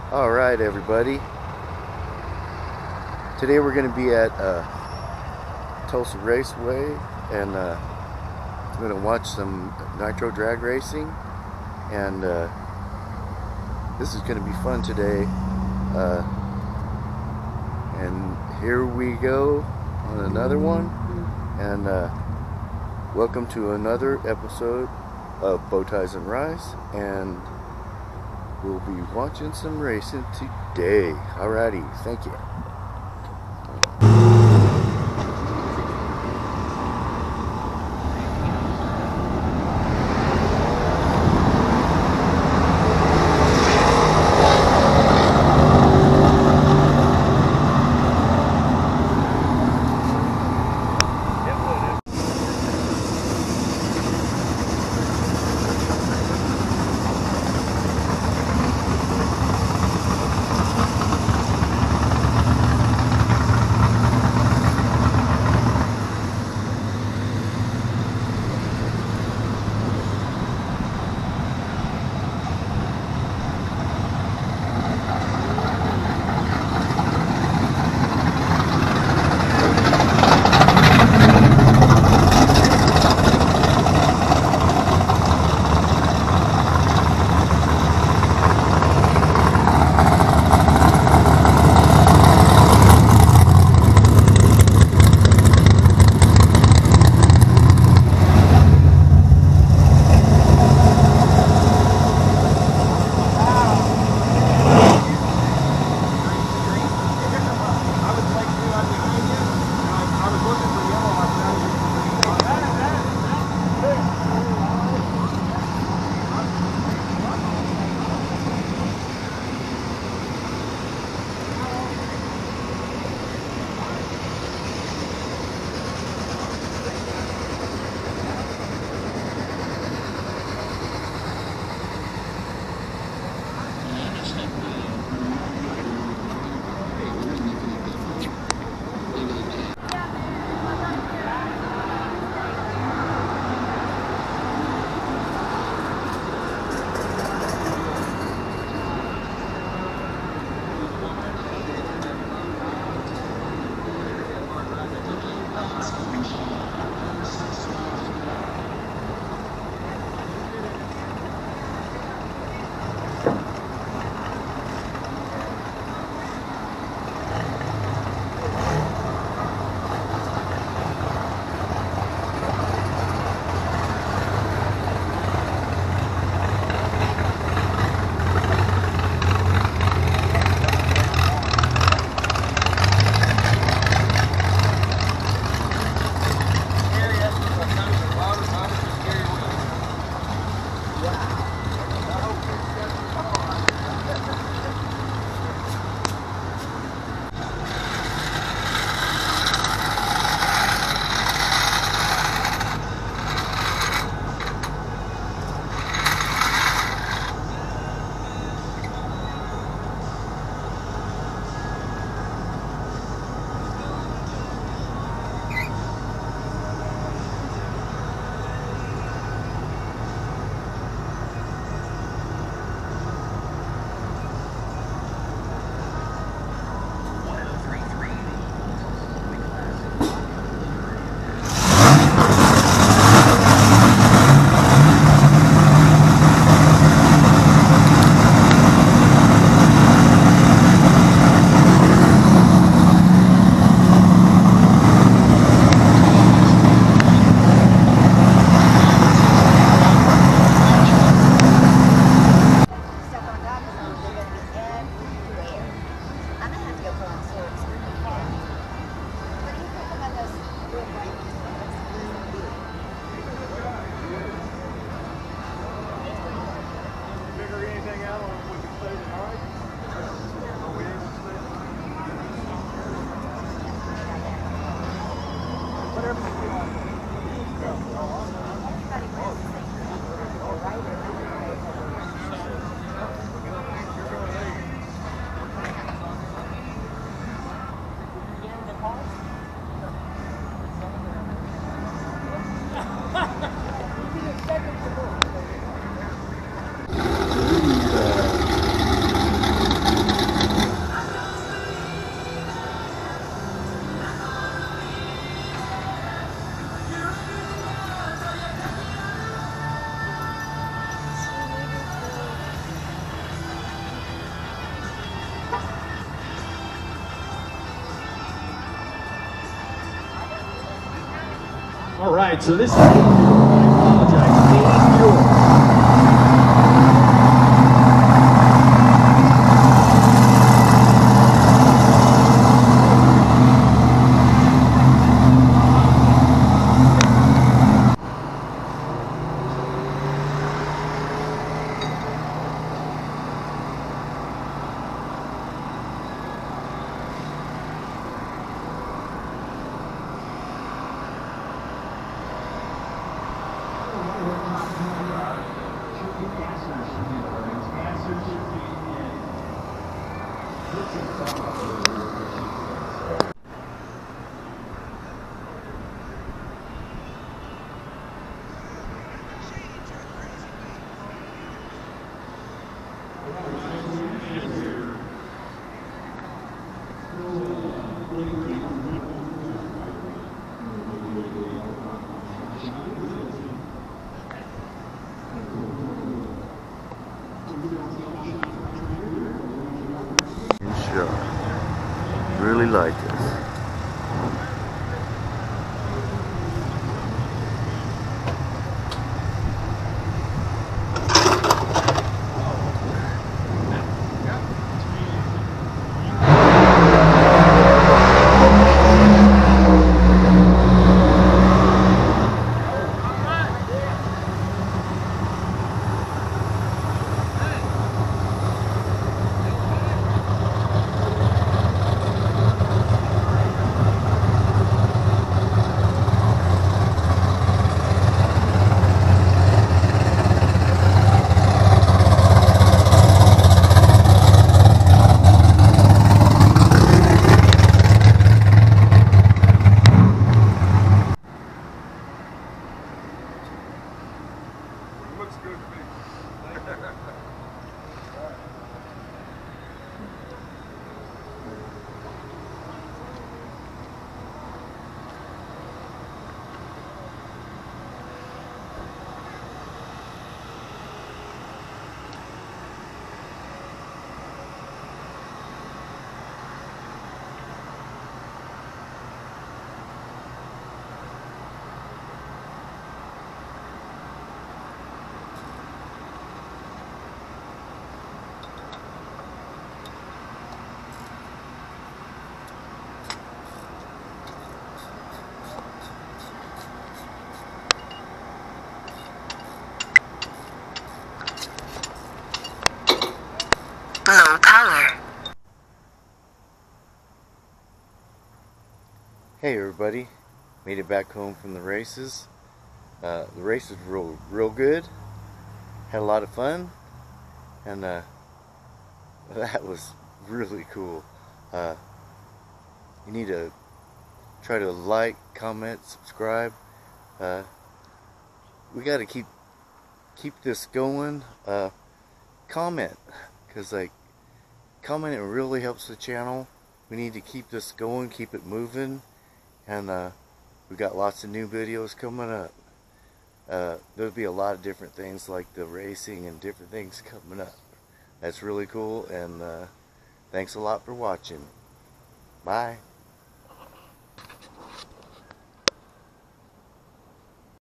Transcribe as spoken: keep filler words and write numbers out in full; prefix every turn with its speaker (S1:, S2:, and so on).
S1: All right, everybody. Today we're going to be at uh, Tulsa Raceway, and uh, we're going to watch some nitro drag racing. And uh, this is going to be fun today. Uh, and here we go on another one. And uh, welcome to another episode of Bowties and Rice. And we'll be watching some racing today. Alrighty, thank you.
S2: All right, so this is I apologize. Angel.
S1: Sure. Really like this.
S3: Low power.
S1: Hey everybody, made it back home from the races. Uh, the race was real, real good. Had a lot of fun, and uh, that was really cool. Uh, you need to try to like, comment, subscribe. Uh, we got to keep keep this going. Uh, comment, cause like commenting really helps the channel. We need to keep this going, keep it moving, and uh, we got lots of new videos coming up. Uh, there'll be a lot of different things like the racing and different things coming up. That's really cool, and uh, thanks a lot for watching. Bye.